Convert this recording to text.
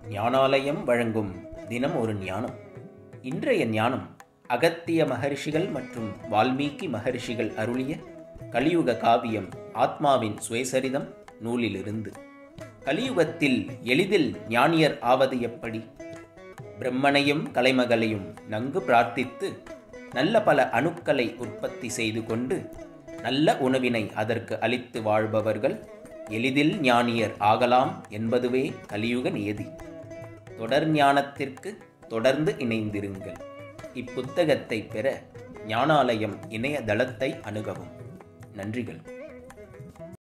ஞானாலயம் வழங்கும் தினம் ஒரு ஞானம். இன்றைய ஞானம் அகத்திய மகரிஷிகள் மற்றும் வால்மீகி மகரிஷிகள் அருளிய கலியுக காவியம் ஆத்மாவின் சுயசரிதம் நூலிலிருந்து. கலியுகத்தில் எளிதில் ஞானியர் ஆவது எப்படி? பிரம்மனையும் கலைமகளையும் நன்கு பிரார்த்தித்து நல்ல பல அணுக்களை உற்பத்தி செய்து கொண்டு நல்ல உணவினை அதற்கு அளித்து வாழ்பவர்கள் எளிதில் ஞானியர் ஆகலாம் என்பதுவே கலியுக நியதி. தொடர் ஞானத்திற்கு தொடர்ந்து இணைந்திருங்கள். இப்புத்தகத்தை பெற ஞானாலயம் இணையதளத்தை அணுகவும். நன்றிகள்.